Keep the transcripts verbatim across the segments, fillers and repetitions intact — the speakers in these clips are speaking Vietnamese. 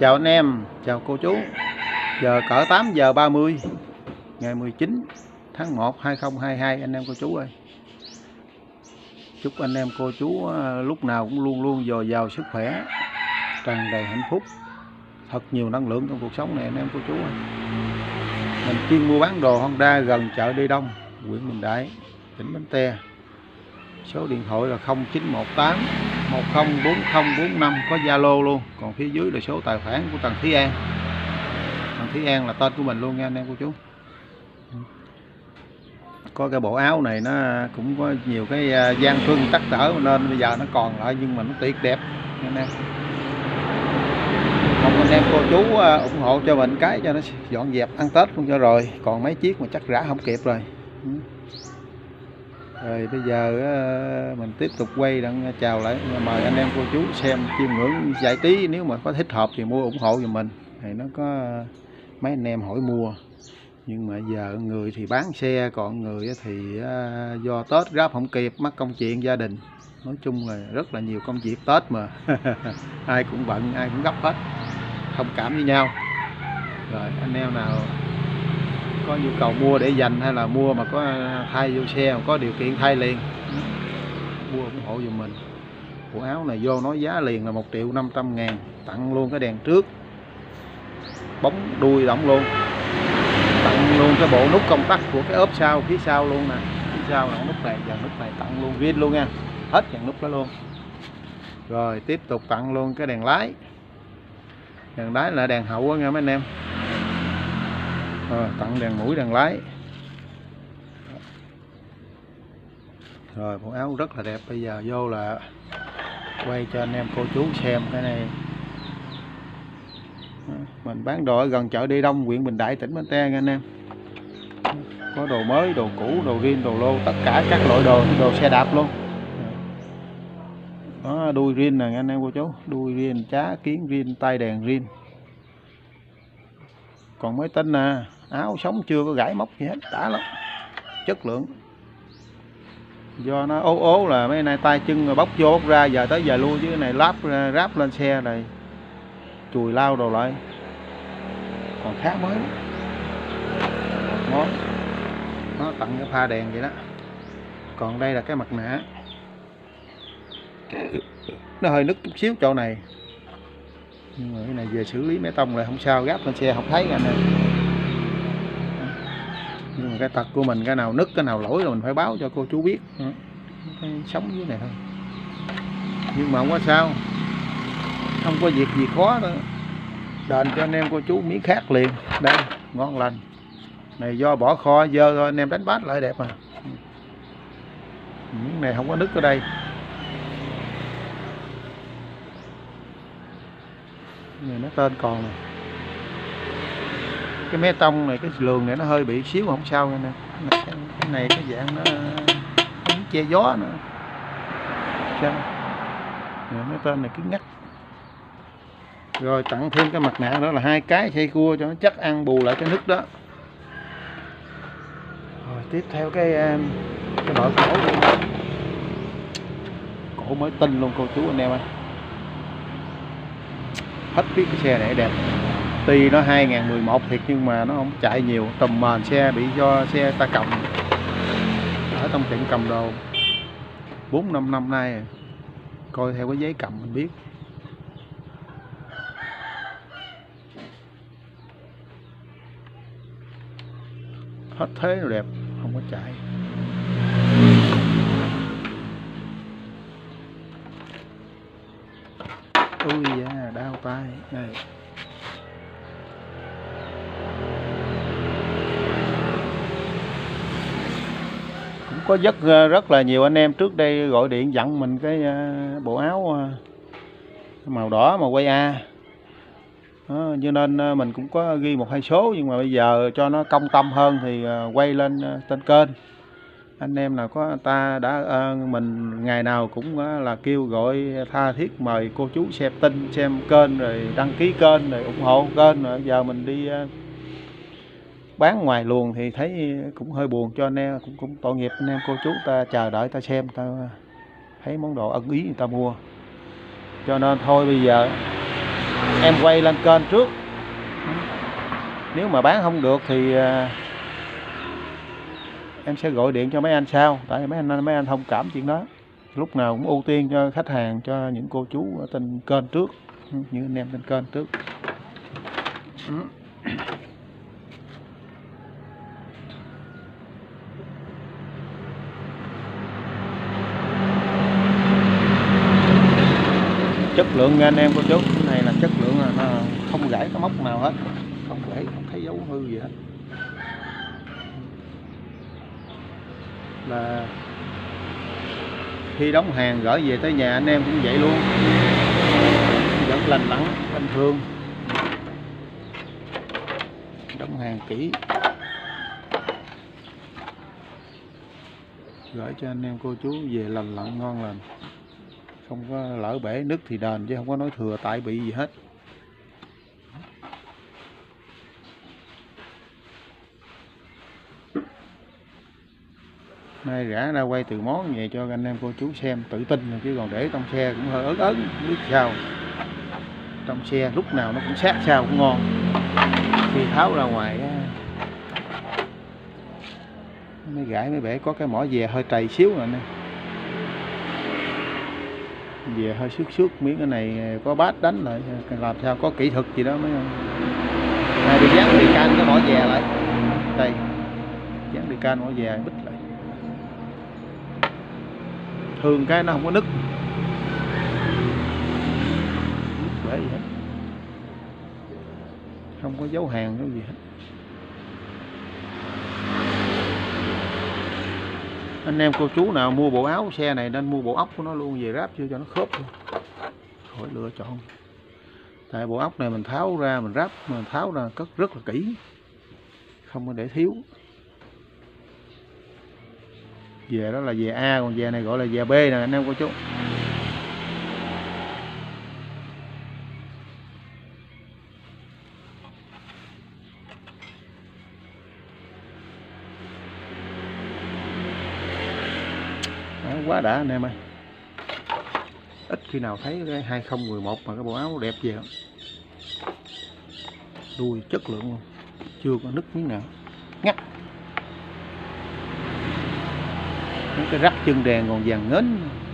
Chào anh em, chào cô chú. Giờ cỡ tám giờ ba mươi ngày mười chín tháng một hai không hai hai anh em cô chú ơi. Chúc anh em cô chú lúc nào cũng luôn luôn dồi dào sức khỏe, tràn đầy hạnh phúc, thật nhiều năng lượng trong cuộc sống này anh em cô chú ơi. Mình chuyên mua bán đồ Honda gần chợ Đi Đông, huyện Bình Đại, tỉnh Bến Tre. Số điện thoại là không chín một tám một không bốn không bốn năm, có Zalo luôn. Còn phía dưới là số tài khoản của Tần Thúy An. Tần Thúy An là tên của mình luôn nha anh em cô chú. Có cái bộ áo này nó cũng có nhiều cái gian truân tắc trở nên bây giờ nó còn lại, nhưng mà nó tuyệt đẹp nha anh em. Mong anh em cô chú ủng hộ cho mình cái cho nó dọn dẹp ăn Tết luôn cho rồi. Còn mấy chiếc mà chắc rã không kịp rồi. Rồi bây giờ mình tiếp tục quay đặng chào lại, mời anh em cô chú xem chiêm ngưỡng giải trí. Nếu mà có thích hợp thì mua ủng hộ giùm mình. Thì nó có mấy anh em hỏi mua, nhưng mà giờ người thì bán xe, còn người thì do Tết gấp không kịp, mắc công chuyện gia đình. Nói chung là rất là nhiều công việc Tết mà ai cũng bận, ai cũng gấp hết, thông cảm với nhau. Rồi anh em nào có nhu cầu mua để dành hay là mua mà có thay vô xe, mà có điều kiện thay liền, mua ủng hộ giùm mình. Bộ áo này vô nói giá liền là một triệu năm trăm ngàn, tặng luôn cái đèn trước, bóng đuôi động luôn, tặng luôn cái bộ nút công tắc của cái ốp sau phía sau luôn nè. Phía sau là nút này, dàn nút này tặng luôn riêng luôn nha, hết dàn nút đó luôn. Rồi tiếp tục tặng luôn cái đèn lái. Đèn lái là đèn hậu nha mấy anh em. Rồi, tặng đèn mũi đèn lái. Rồi bộ áo rất là đẹp. Bây giờ vô là quay cho anh em cô chú xem cái này. Mình bán đồ ở gần chợ Đi Đông, huyện Bình Đại, tỉnh Bến Tre nha anh em. Có đồ mới, đồ cũ, đồ riêng, đồ lô, tất cả các loại đồ, đồ xe đạp luôn. Đó, đuôi riêng nè anh em cô chú, đuôi riêng, chá kiến riêng, tay đèn riêng. Còn mới tinh nè, áo sống chưa có gãy móc gì hết, đã lắm, chất lượng. Do nó ố ố là mấy này tay chân bóc vô bóc ra, giờ tới giờ lui, chứ cái này láp ráp lên xe này chùi lau đồ lại, còn khá mới. Đó, nó tặng cái pha đèn vậy đó. Còn đây là cái mặt nạ, nó hơi nứt chút xíu chỗ này, nhưng mà cái này về xử lý mé tông lại không sao, gáp lên xe không thấy anh em. Nhưng mà cái tật của mình, cái nào nứt cái nào lỗi là mình phải báo cho cô chú biết. Cái sống dưới này thôi, nhưng mà không có sao, không có việc gì khó nữa, đền cho anh em cô chú miếng khác liền. Đây, ngon lành này, do bỏ kho dơ thôi anh em đánh bát lại đẹp mà. Miếng này không có nứt ở đây. Này nó tên còn này. Cái mé tông này, cái lường này nó hơi bị xíu không sao nha nè. Cái, cái này cái dạng nó không che gió nữa. Sao? Cái tên này cứng ngắt. Rồi tặng thêm cái mặt nạ đó là hai cái xây cua cho nó chắc ăn, bù lại cái nứt đó. Rồi tiếp theo cái cái bờ cổ luôn. Cổ mới tinh luôn cô chú anh em ơi. Hết biết cái xe này đẹp. Tuy nó hai nghìn mười một thiệt, nhưng mà nó không chạy nhiều, tùm mền xe bị do xe ta cầm ở trong tiệm cầm đồ bốn năm năm nay rồi. Coi theo cái giấy cầm mình biết. Hết thế rồi đẹp, không có chạy. Ui da, đau tay này. Cũng có rất rất là nhiều anh em trước đây gọi điện dặn mình cái bộ áo màu đỏ màu quay A. Đó, cho nên mình cũng có ghi một hai số, nhưng mà bây giờ cho nó công tâm hơn thì quay lên trên kênh. Anh em nào có ta đã mình ngày nào cũng là kêu gọi tha thiết mời cô chú xem tin, xem kênh, rồi đăng ký kênh, rồi ủng hộ kênh. Rồi giờ mình đi bán ngoài luồng thì thấy cũng hơi buồn cho anh em, cũng cũng tội nghiệp anh em cô chú ta chờ đợi ta xem, ta thấy món đồ ưng ý người ta mua. Cho nên thôi bây giờ em quay lên kênh trước. Nếu mà bán không được thì em sẽ gọi điện cho mấy anh sau, tại mấy anh mấy anh thông cảm chuyện đó. Lúc nào cũng ưu tiên cho khách hàng, cho những cô chú ở trên kênh trước, những anh em trên kênh trước. Chất lượng nha anh em cô chú, cái này là chất lượng, là nó không gãy cái móc nào hết, không gãy, không thấy dấu hư gì hết. Là khi đóng hàng gửi về tới nhà anh em cũng vậy luôn, vẫn lành lặn bình thường, đóng hàng kỹ gửi cho anh em cô chú về lành lặn ngon lành, không có lỡ bể nứt thì đền, chứ không có nói thừa tại bị gì hết. Nay rã ra quay từ món về cho anh em cô chú xem tự tin, chứ còn để trong xe cũng hơi ớn ớn, không biết sao. Trong xe lúc nào nó cũng sát sao cũng ngon, khi tháo ra ngoài mới gãy mới bể. Có cái mỏ về hơi trầy xíu rồi nè, về hơi xước xước miếng, cái này có bát đánh lại, làm sao có kỹ thuật gì đó mới. Này bị dán đi can cái mỏ về lại đây, dán đi can mỏ về bích lại, thường cái nó không có nứt bể gì hết, không có dấu hàng cái gì hết. Anh em cô chú nào mua bộ áo xe này nên mua bộ ốc của nó luôn, về ráp vô cho nó khớp luôn, khỏi lựa chọn. Tại bộ ốc này mình tháo ra mình ráp, mình tháo ra cất rất là kỹ, không có để thiếu. Về đó là về A, còn về này gọi là về B nè anh em cô chú. Đó, quá đã anh em ơi, ít khi nào thấy cái hai không một một mà cái bộ áo đẹp vậy. Đuôi chất lượng luôn, chưa có nứt miếng nào, ngắt. Cái rắc chân đèn còn vàng ngến.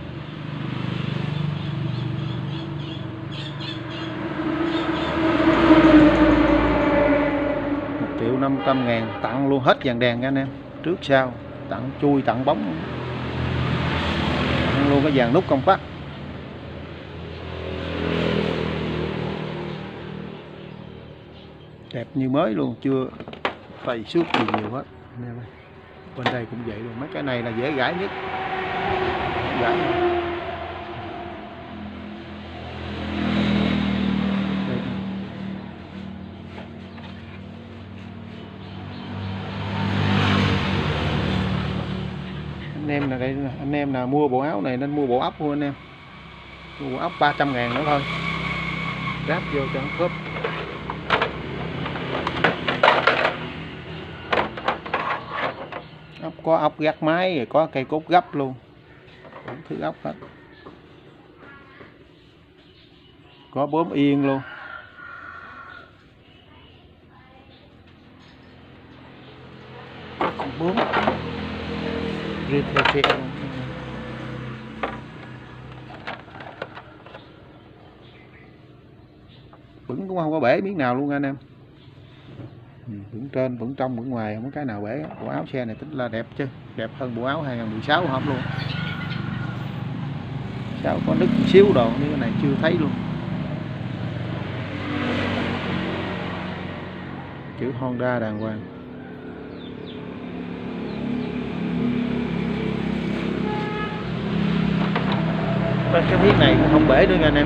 Một triệu năm trăm ngàn tặng luôn hết vàng đèn nha anh em, trước sau tặng chui tặng bóng, tặng luôn cái vàng nút công tắc. Đẹp như mới luôn, chưa tẩy xước gì nhiều hết anh em ơi. Bên đây cũng vậy luôn, mấy cái này là dễ gãy nhất, gãy. Anh em là đây, anh em nào mua bộ áo này nên mua bộ ốc luôn anh em, mua bộ ốc ba trăm ngàn nữa thôi, ráp vô cho nó khớp. Ốc có ốc gác máy, rồi có cây cốt gấp luôn, đủ thứ ốc hết, có bướm yên luôn. Con bướm riêng theo xe luôn. Vững cũng không có bể miếng nào luôn anh em, vững trên vững trong vững ngoài, không có cái nào bể. Bộ áo xe này tính là đẹp chứ, đẹp hơn bộ áo hai không một sáu không luôn. Sao có nứt một xíu đồ như cái này chưa thấy luôn. Chữ Honda đàng hoàng. Cái thiết này cũng không bể nữa nha anh em.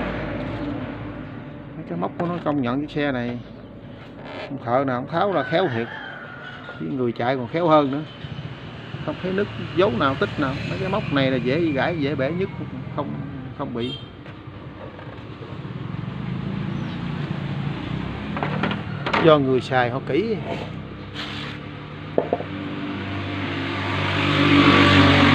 Cái móc của nó công nhận cái xe này thợ nào không tháo ra khéo thiệt, với người chạy còn khéo hơn nữa, không thấy nứt dấu nào tích nào. Mấy cái móc này là dễ gãy dễ bể nhất, không không bị. Do người xài họ kỹ.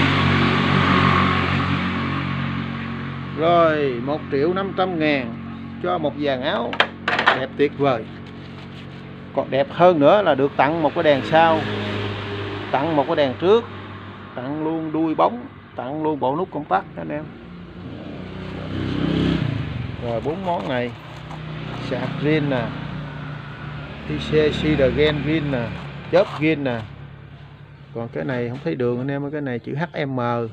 Rồi một triệu năm trăm ngàn cho một dàn áo đẹp tuyệt vời. Còn đẹp hơn nữa là được tặng một cái đèn sau, tặng một cái đèn trước, tặng luôn đuôi bóng, tặng luôn bộ nút công tắc anh em. Rồi bốn món này, sạc zin nè, i xê Cedar Gen zin nè, chớp zin nè. Còn cái này không thấy đường anh em, cái này chữ hát em em.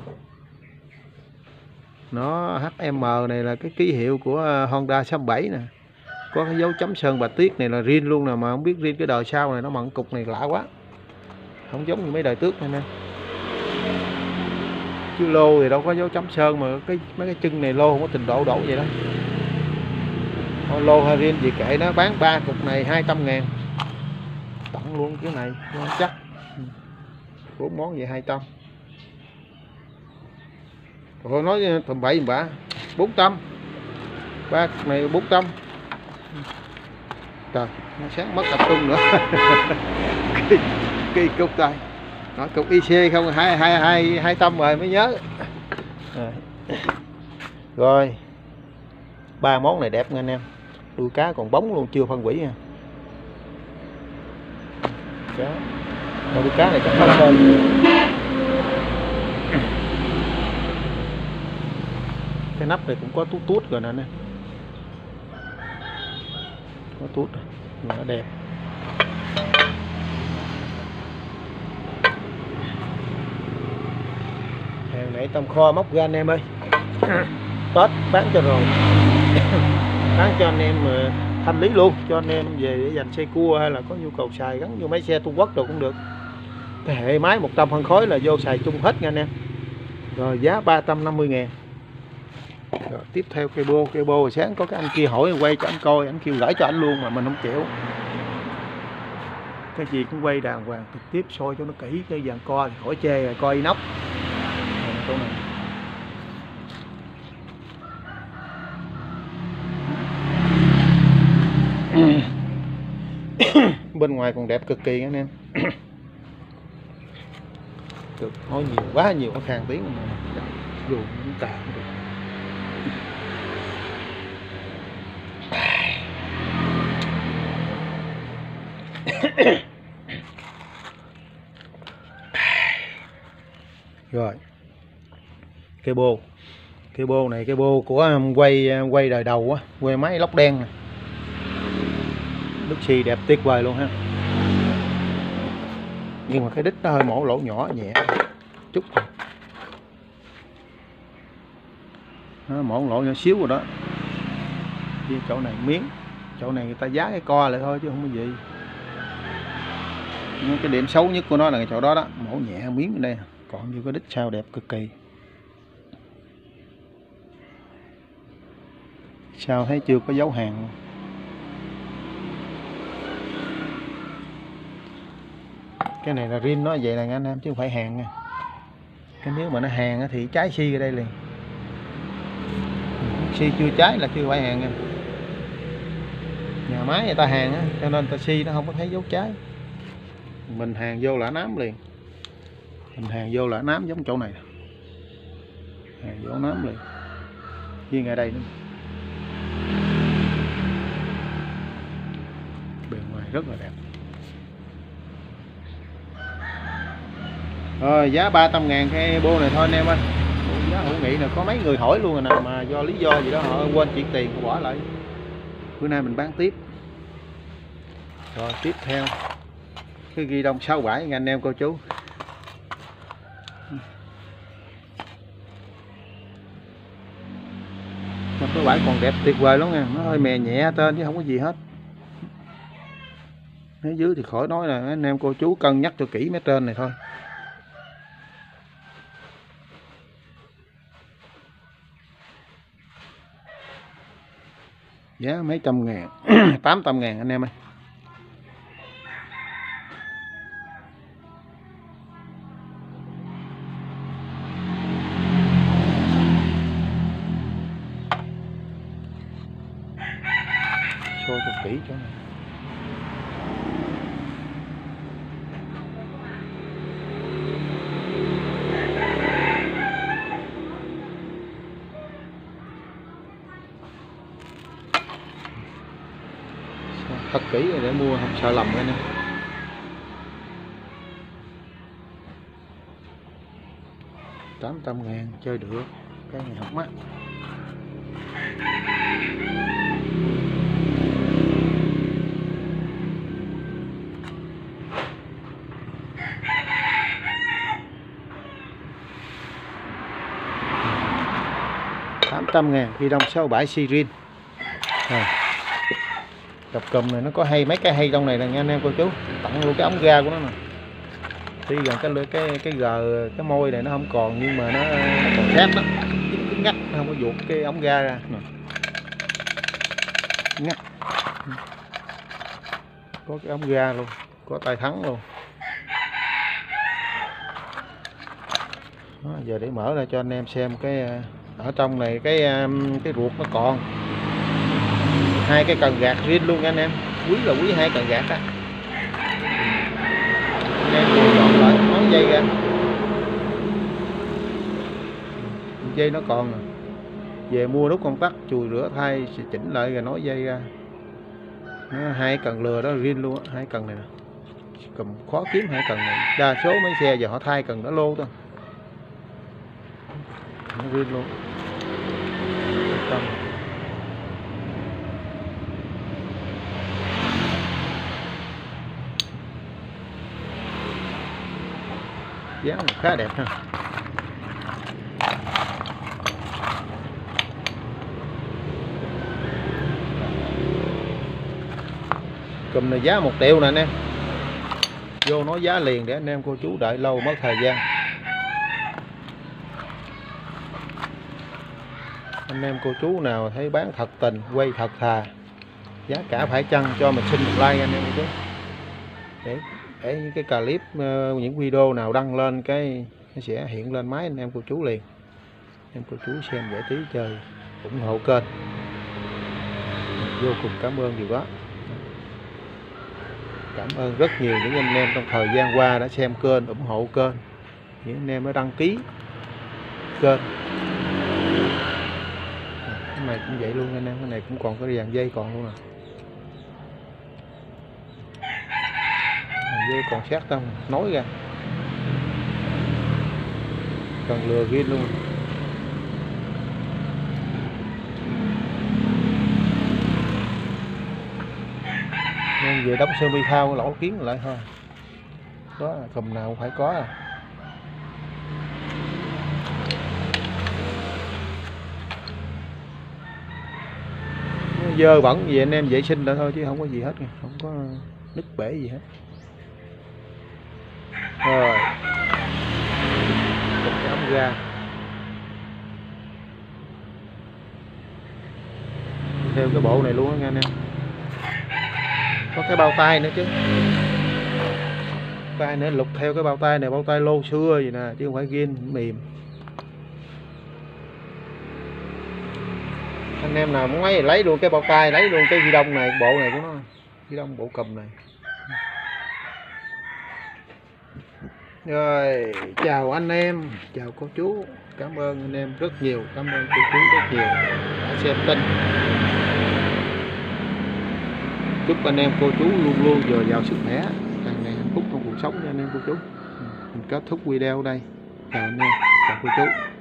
Nó hát em em này là cái ký hiệu của Honda sáu bảy nè. Có cái dấu chấm sơn bạch tuyết này là zin luôn nè, mà không biết zin cái đời sau này nó mặn cục này lạ quá. Không giống như mấy đời trước này nè. Chứ lô thì đâu có dấu chấm sơn, mà cái mấy cái chân này lô không có trình độ đổ vậy đó. Thôi lô hay zin gì kệ nó, bán ba cục này hai trăm ngàn. Tặng luôn cái này chắc. Bốn món vậy hai trăm. Rồi nói thầm bậy bạ, bốn trăm. Ba cục này bốn trăm. Trời, nó sáng mất tập trung nữa. Cái, cái cục tay. Nó cục i xê không, hai hai hai hai trăm rồi mới nhớ. À. Rồi. Ba món này đẹp nha anh em. Đuôi cá còn bóng luôn, chưa phân hủy nha. Cá. Đuôi cá này chắc có sơn. Cái nắp này cũng có tút tút rồi nè anh em. Có tút rồi, nó đẹp. Hàng này tôm kho móc ra anh em ơi. Tết bán cho rồi. Bán cho anh em thanh lý luôn, cho anh em về để dành xe cua hay là có nhu cầu xài gắn vô mấy xe Trung Quốc rồi cũng được. Cái hệ máy một trăm phân khối là vô xài chung hết nha anh em. Rồi giá ba trăm năm mươi ngàn. Rồi, tiếp theo cây bô, cây bô sáng có cái anh kia hỏi quay cho anh coi, anh kêu gửi cho anh luôn mà mình không chịu. Cái gì cũng quay đàng hoàng trực tiếp soi cho nó kỹ, cái dàn co thì khỏi chê rồi, coi inox. Này, bên ngoài còn đẹp cực kỳ anh em. Cực nói nhiều quá nhiều, nó khàn tiếng mà dù cũng cả được. Rồi cây bô, cây bô này cây bô của quay quay đời đầu á, quay máy lóc đen này. Đúc xì đẹp tuyệt vời luôn ha, nhưng mà cái đít nó hơi mổ lỗ nhỏ nhẹ chút, nó mổ lỗ nhỏ xíu rồi đó. Với chỗ này miếng, chỗ này người ta giá cái co lại thôi chứ không có gì. Nhưng cái điểm xấu nhất của nó là cái chỗ đó đó, mổ nhẹ miếng ở đây, còn như cái đít sau đẹp cực kỳ. Sao thấy chưa có dấu hàng. Cái này là rin nó vậy là anh em chứ không phải hàng nha. Cái nếu mà nó hàng thì trái xi ở đây liền. Xi chưa trái là chưa phải hàng nha. Nhà máy người ta hàng á, cho nên ta xi nó không có thấy dấu trái. Mình hàng vô là nám liền. Mình hàng vô là nám giống chỗ này. Hàng vô nám liền. Như ngay đây nữa. Bề ngoài rất là đẹp. Rồi giá ba trăm ngàn cái bô này thôi anh em ơi. Giá hữu nghị là có mấy người hỏi luôn rồi nè, mà do lý do gì đó họ quên chuyển tiền họ bỏ lại. Bữa nay mình bán tiếp. Rồi tiếp theo cái ghi đông sáu bảy anh em cô chú. Mà cái bãi còn đẹp tuyệt vời lắm nha, nó hơi mè nhẹ trên chứ không có gì hết. Phía dưới thì khỏi nói là anh em cô chú cân nhắc cho kỹ mấy trên này thôi. Giá mấy trăm ngàn, tám trăm ngàn anh em ơi. Soi cho kỹ chỗ này. thật kỹ để mua không sợ lầm cái nữa. Tám trăm ngàn chơi được, cái này không mắc. Tám trăm ngàn phi đông sáu bảy Sirin. À, cặp cùm này nó có hay mấy cái hay trong này nè nha anh em cô chú, tặng luôn cái ống ga của nó nè. Tuy rằng cái cái cái gờ cái môi này nó không còn nhưng mà nó, nó còn sát đó, cứng ngắt, nó không có vuột cái ống ga ra nè. Ngắt, có cái ống ga luôn, có tay thắng luôn. Đó, giờ để mở ra cho anh em xem cái ở trong này cái cái ruột nó còn hai cái cần gạt riêng luôn nha anh em, quý là quý hai cần gạt á. Anh em vừa dọn lại nói dây ra, dây nó còn nè, về mua nút công tắc chùi rửa thay chỉnh lại rồi nói dây ra. Nó, hai cần lừa đó riêng luôn á, hai cần này nè, cầm khó kiếm hai cần này, đa số mấy xe giờ họ thay cần nó lô thôi, nó riêng luôn. Dáng khá đẹp ha. Cùm này giá một triệu nè anh em, vô nói giá liền để anh em cô chú đợi lâu mất thời gian. Anh em cô chú nào thấy bán thật tình, quay thật thà, giá cả phải chăng cho mình xin một like anh em cô chú, để để những cái clip những video nào đăng lên cái nó sẽ hiện lên máy anh em cô chú liền. Em cô chú xem giải trí chơi, ủng hộ kênh, vô cùng cảm ơn điều đó. Cảm ơn rất nhiều những anh em trong thời gian qua đã xem kênh, ủng hộ kênh, những anh em đã đăng ký kênh. Cái này cũng vậy luôn anh em, cái này cũng còn cái dàn dây còn luôn à, dây còn sát trong nối ra, cần lừa ghi luôn. Nên về đóng sơ mi thao lỗ kiến lại thôi, đó cùm nào cũng phải có à. Dơ bẩn gì anh em vệ sinh lại thôi chứ không có gì hết, không có nứt bể gì hết. Rồi một cái ống ga theo cái bộ này luôn đó nha anh em. Có cái bao tay nữa chứ, tay nữa lục theo cái bao tay này, bao tay lô xưa gì nè chứ không phải ghiên mềm. Anh em nào muốn lấy lấy luôn cái bao tay, lấy luôn cái ghi đông này, bộ này của nó, ghi đông bộ cùm này. Rồi chào anh em, chào cô chú, cảm ơn anh em rất nhiều, cảm ơn cô chú rất nhiều đã xem kênh. Chúc anh em cô chú luôn luôn dồi dào sức khỏe, càng ngày hạnh phúc trong cuộc sống nha anh em cô chú. Mình kết thúc video đây, chào anh em, chào cô chú.